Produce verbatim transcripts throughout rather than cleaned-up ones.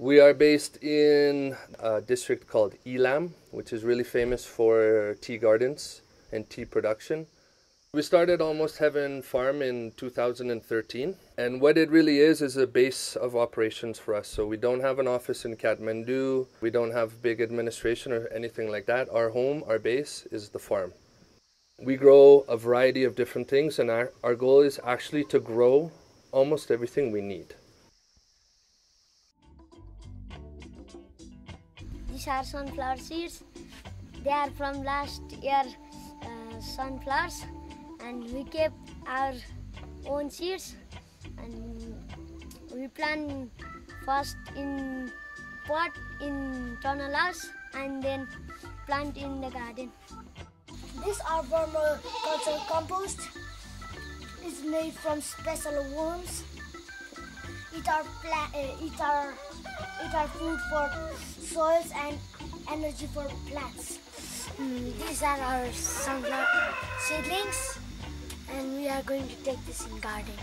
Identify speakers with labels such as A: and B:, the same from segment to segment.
A: We are based in a district called Elam, which is really famous for tea gardens and tea production. We started Almost Heaven Farm in two thousand thirteen, and what it really is is a base of operations for us. So we don't have an office in Kathmandu, we don't have big administration or anything like that. Our home, our base is the farm. We grow a variety of different things, and our, our goal is actually to grow almost everything we need.
B: These are sunflower seeds. They are from last year uh, sunflowers, and we kept our own seeds, and we plant first in pot in tunnel house and then plant in the garden.
C: This our vermiculture compost is made from special worms. It are pla uh, it are it are food for soils and energy for plants.
B: Mm, these are our sunflower seedlings, and we are going to take this in garden.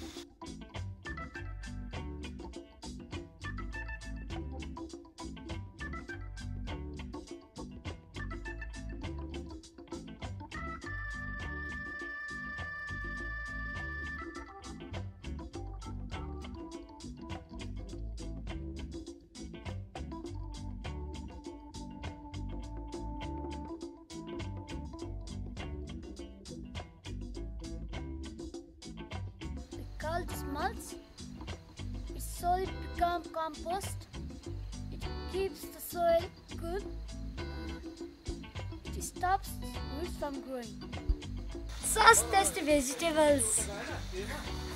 C: Called mulch. Its soil become compost. It keeps the soil good. It stops roots from growing.
B: Such tasty vegetables.